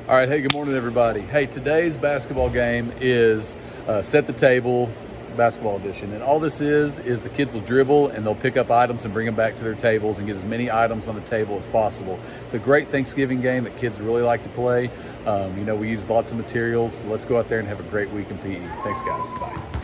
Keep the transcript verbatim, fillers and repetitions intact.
All right, hey, good morning, everybody. Hey, today's basketball game is uh, set the table basketball edition. And all this is, is the kids will dribble and they'll pick up items and bring them back to their tables and get as many items on the table as possible. It's a great Thanksgiving game that kids really like to play. Um, you know, we use lots of materials. So let's go out there and have a great week in P E. Thanks, guys. Bye.